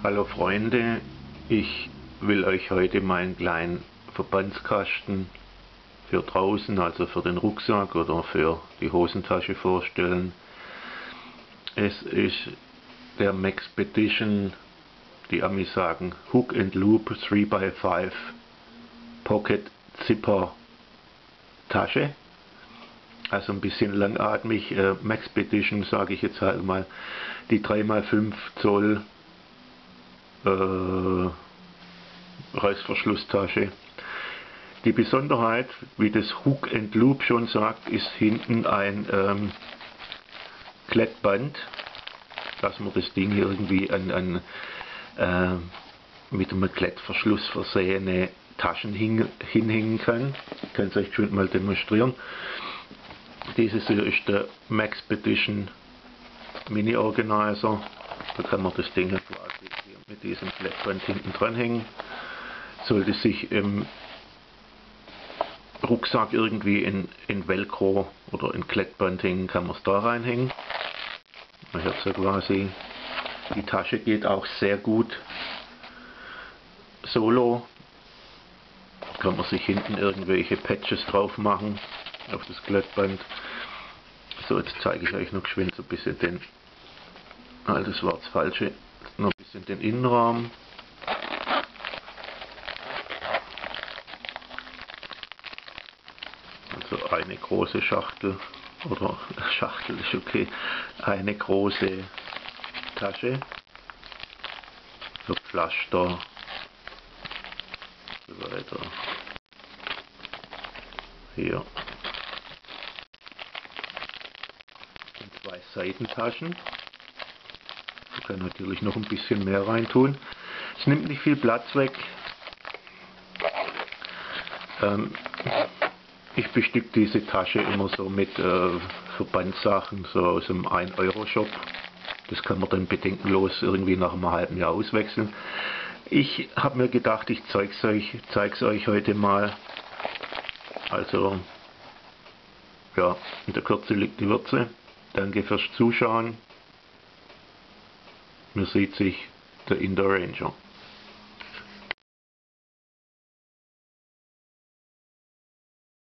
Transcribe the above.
Hallo Freunde, ich will euch heute meinen kleinen Verbandskasten für draußen, also für den Rucksack oder für die Hosentasche vorstellen. Es ist der Maxpedition, die Amis sagen Hook and Loop 3x5 Pocket Zipper Tasche. Also ein bisschen langatmig, Maxpedition sage ich jetzt halt mal, die 3x5 Zoll Reißverschlusstasche. Die Besonderheit, wie das Hook and Loop schon sagt, ist hinten ein Klettband, dass man das Ding irgendwie an mit einem Klettverschluss versehene Taschen hinhängen kann. Ich kann es euch schon mal demonstrieren. Dieses hier ist der Maxpedition Mini Organizer. Da kann man das Ding quasi hier mit diesem Klettband hinten dran hängen. Sollte sich im Rucksack irgendwie in Velcro oder in Klettband hängen, kann man es da reinhängen. Man hört so quasi, die Tasche geht auch sehr gut solo. Kann man sich hinten irgendwelche Patches drauf machen auf das Klettband. So, jetzt zeige ich euch noch geschwind so ein bisschen den, das war das Falsche, noch ein bisschen den Innenraum. Also eine große Schachtel, oder Schachtel ist okay, eine große Tasche für Pflaster und so weiter. Hier. Und zwei Seitentaschen. Man kann natürlich noch ein bisschen mehr reintun. Es nimmt nicht viel Platz weg. Ich bestücke diese Tasche immer so mit Verbandssachen, so aus dem 1-Euro-Shop. Das kann man dann bedenkenlos irgendwie nach einem halben Jahr auswechseln. Ich habe mir gedacht, ich zeige es euch heute mal. Also, ja, in der Kürze liegt die Würze. Danke fürs Zuschauen. Man sieht sich, der Indo Ranger.